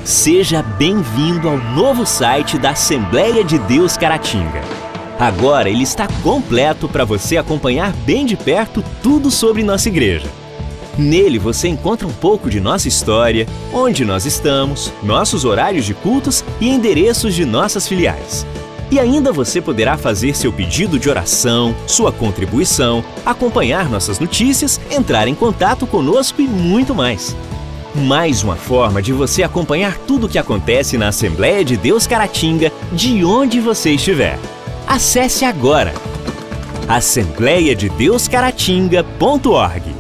Seja bem-vindo ao novo site da Assembleia de Deus Caratinga. Agora ele está completo para você acompanhar bem de perto tudo sobre nossa igreja. Nele você encontra um pouco de nossa história, onde nós estamos, nossos horários de cultos e endereços de nossas filiais. E ainda você poderá fazer seu pedido de oração, sua contribuição, acompanhar nossas notícias, entrar em contato conosco e muito mais. Mais uma forma de você acompanhar tudo o que acontece na Assembleia de Deus Caratinga, de onde você estiver. Acesse agora assembleiadedeuscaratinga.org.